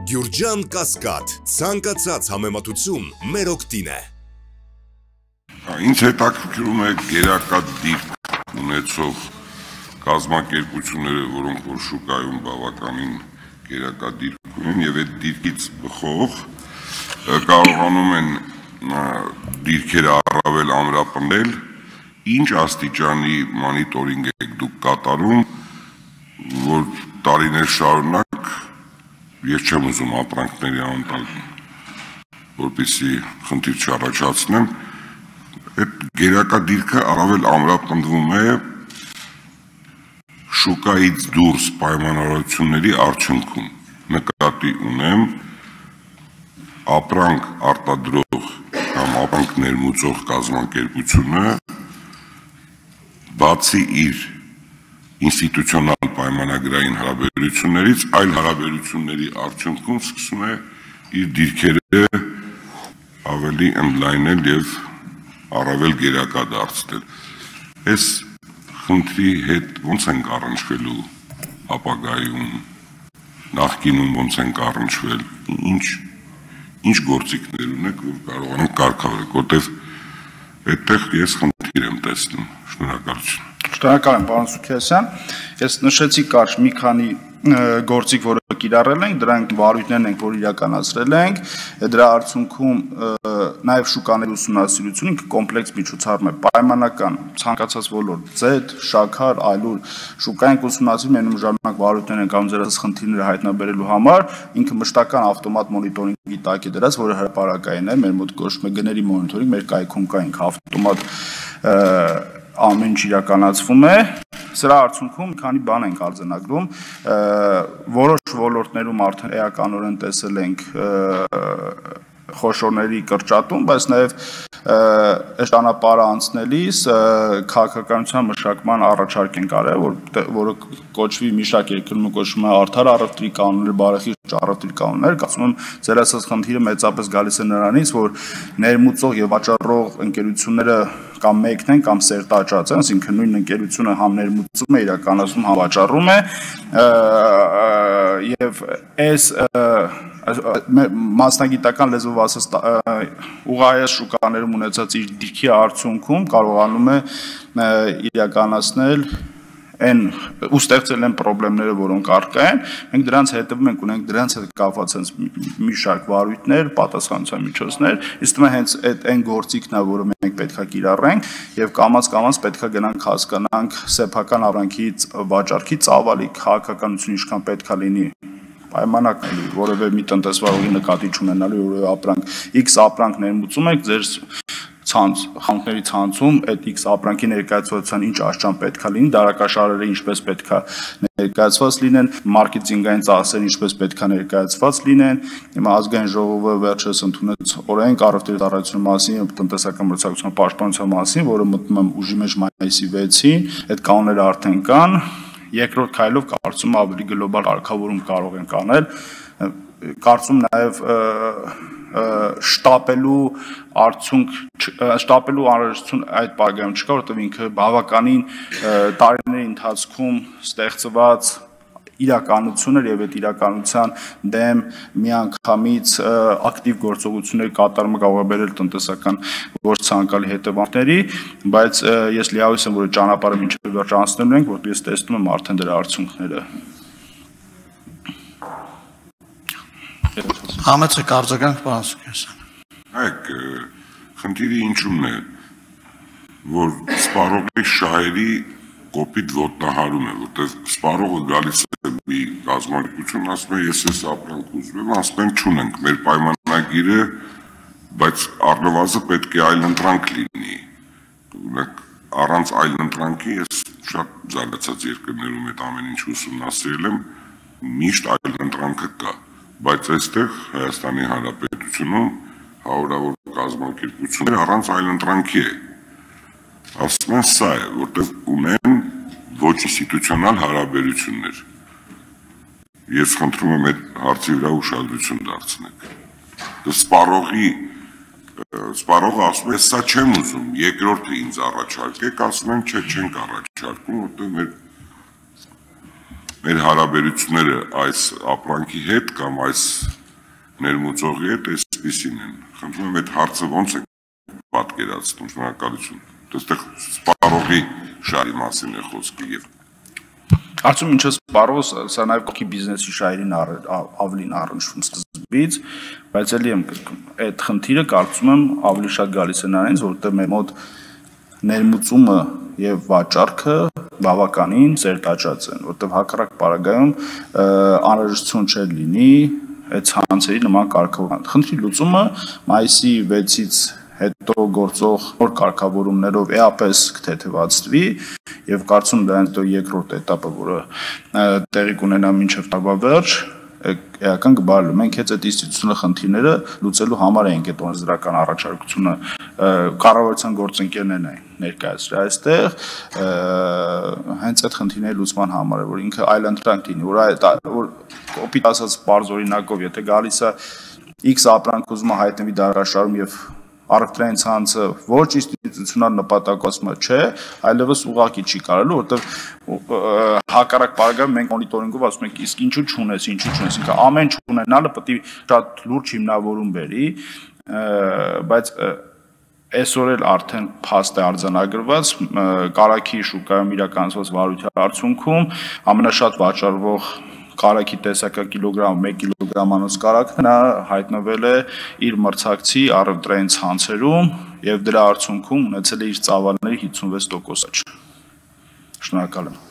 Գյուրջան Կասկադ, ցանկացած համեմատություն մեր օգտին է։ Ինձ հետաքրքրում է գերակա դիրք ունեցող կազմակերպությունները, որոնք որ շուկայում բավականին գերակա դիրք ունեն եւ այդ դիրքից բխող կարողանում են դիրքերը առավել ամրապնդել, ինչ աստիճանի մոնիտորինգ եք դուք կատարում, որ տարիներ շարունակ ես չեմ ուզում ապրանքների անտալ, որպեսզի խնդիր չառաջացնեմ, այդ գերակա դիրքը առավել ամրապնդվում է շուկայից դուրս պայմանավորությունների արդյունքում։ Նկատի ունեմ ապրանք արտադրող կամ ապրանք ներմուծող կազմակերպությունը բացի իր ինստիտուցիոնալ պայմանագրային հարաբերություններից, այլ հարաբերությունների արդյունքում սկսում է իր դիրքերը ավելի ընդլայնել եւ առավել գերակա դարձնել։ Այս խնդրի հետ ոնց ենք առնչվելու ապագայում, նախկինում ոնց ենք առնչվել, ինչ գործիքներ ունեք, որ կարողանանք կարգավորել, որտեղ այդտեղ ես խնդիր եմ տեսնում։ Շնորհակալություն։ Շնորհակալ եմ, պարոն Սուքիասյան։ Ես նշեցի կարճ մի քանի գործիք, որը կիրառել ենք, դրանք վարույթներն ենք, որ իրականացրել ենք, դրա արդյունքում նաև շուկաների ուսումնասիրությունը ինքը կոմպլեքս միջոցառում է, պայմանական, ցանկացած ոլորտ, ձեթ, շաքար, այլուր, շուկային ուսումնասիրում են ժամանակ վարույթներ են կամ ձերս խնդիրները հայտնաբերելու համար, ինքը մշտական ավտոմատ մոնիտորինգի տակ է դրած, որը հրապարակային է, մեր մոտ կոչվում է գների մոնիտորինգ, մեր կայքում կա ինքը ավտոմատ ամեն ինչ իրականացվում է, սրա արդյունքում քանի բան ենք արձանագրում, որոշ ոլորտներում արդեն էականորեն տեսել ենք խոշորների կրճատում, բայց նաև այս ճանապարհը անցնելիս քաղաքականության մշակման առաջարկ ենք արել, որը կոչվի միշակ երկրում կոչվում է արդար առևտրի կանոններ, բարեխիղճ առևտրի կանոններ, կարծում եմ ձեր ասած խնդիրը մեծապես գալիս է նրանից, որ ներմուծող եւ վաճառող ընկերությունները կամ մեկն են կամ սերտաճած են, այսինքն նույն ընկերությունը համ ներմուծում է, իրականացում, համ վաճառում է, եւ այս մասնագիտական լեզվով ասած ուղղահայաց շուկաներում ունեցած իր դիրքի արդյունքում կարողանում է իրականացնել ու ստեղծել են պրոբլեմները, որոնք առկա են, մենք դրանց հետևում ենք, ունենք դրանց հետ կապված մի շարք վարույթներ, պատասխանատվության միջոցներ, իսկ հենց այն գործիքն է, որը մենք պետք է կիրառենք եւ կամաց պետք է գնանք հասկանանք սեփական ապրանքի վաճառքի ծավալի քաղաքականությունը ինչքան պետք է լինի պայմանական որևէ մի տնտեսվարողի նկատի չունենալու որևէ ապրանք X ապրանք ներմուծում եք ձեր խանութների ցանցում այդ X ապրանքի ներկայացվածության ինչ աշճան պետք է լինի, դարակաշարերը ինչպես պետք է ներկայացված լինեն, մարքեթինգային ծախսերը ինչպես պետք է ներկայացված լինեն, հիմա ազգային ժողովը վերջերս ընդունեց օրենք առևտրի ծառայության մասին, տնտեսական մրցակցության պաշտպանության մասին, որը մտնում եմ ուժի մեջ մայիսի 6-ին, այդ կանոնները արդեն կան, երկրորդ քայլով կարծում ավելի գլոբալ կարգավորում կարող ենք անել, կարծում նաև շտապելու անհրաժեշտություն այդ պարագայում չկա, որովհետև ինքը բավականին տարիների ընթացքում ստեղծված իրականություն էր եւ այդ իրականության դեմ միանգամից ակտիվ գործողություններ կատարումը կարող է բերել տնտեսական ոչ ցանկալի հետևանքների, բայց ես լիավույս եմ, որ ճանապարհը մինչև վերջ անցնելու ենք, որովհետև ես տեսնում եմ արդեն դրա արդյունքները։ Համեցեք արձագանք, պարոն Սուքիասյան։ Այք խնդիրը ինչու՞մն է, որ սպառողի շահերի կոպիտ ոտնահարում է, որտեղ սպառողը գալիս է մի կազմակերպություն, ասում է ես այս ապրանք ուզում եմ, ասում են չունենք, մեր պայմանագիրը, բայց առնվազն պետք է այլընտրանք լինի։ Առանց այլընտրանքի ես շատ զարգացած երկրներում այդ ամեն ինչ ուսումնասիրել եմ, միշտ այլընտրանքը կա, բայց այստեղ Հայաստանի Հանրապետությունում հարյուրավոր կազմակերպություններ առանց այլընտրանքի է։ Ասում են սա է, որտեղ ունեն ոչ ինստիտուցիոնալ հարաբերություններ։ Ես խնդրում եմ այդ հարցի վրա ուշադրություն դարձնեք։ Սպառողը ասում է, սա չեմ ուզում, երկրորդը ինձ առաջարկեք, ասում են, չէ, չենք առաջարկում, որտեղ մեր հարաբերությունները այս ապրանքի հետ կամ այս ներմուծողի հետ այսպիսին են։ Խնդրում եմ այդ հարցը ոնց է պատկերացնում, շնորհակալություն։ Այստեղ սպառողի շահի մասին է խոսքը եւ Արդյոք ինչը սպառողը սա նաև կողքի բիզնեսի շահերին ավելին առնչվում սկզբից, բայց ելի եմ այդ խնդիրը կարծում եմ ավելի շատ գալիս է նրանից, որտեղ մեր մոտ ներմուծումը եւ վաճառքը բավականին ծերտաճած են, որտեղ հակառակ պարագայում անհրաժեշտություն չէ լինի այդ ցանցերի նման կարգավորման։ Խնդրի լուծումը մայիսի 6-ից հետո գործող նոր կարգավորումներով էապես կթեթևացվի եւ կարծում դա հետո երկրորդ этаպը, որը տեղի կունենա մինչեւ տարվա վերջ, էական կբարելու։ Մենք հենց այդ ինստիտուցիոնալ խնդիրները լուծելու համար ենք այդ օրենսդրական առաջարկությունը կառավարության գործընկերներն են ներկայացրել այստեղ հենց այդ խնդիրների լուծման համար է, որ ինքը այլընտրանք լինի, որ կոպիտ ասած բարձ օրինակով, եթե գալիս է X ապրանք ուզում է հայտնվի դարաշարում եւ առևտրային ցանցը ոչ ինստիտուցիոնալ նպատակացումը չէ, այլևս ուղղակի չի կարելու, որովհետև հակառակ պարագայում մենք մոնիտորինգով ասում ենք, իսկ ինչու չունես, ինքը ամեն չունենալը պետք է շատ լուրջ հիմնավորում բերի, բայց այսօր էլ արդեն փաստ է արձանագրված կարագի շուկայում իրականացված վարույթի արդյունքում ամենաշատ վաճառվող կարագի տեսակը կիլոգրամ 1 կիլոգրամանոց կարագն նա հայտնվել է իր մրցակցի առևտրային ցանցերում եւ դրա արդյունքում ունեցել է իր ծավալների 56%-ը։ Շնորհակալ եմ։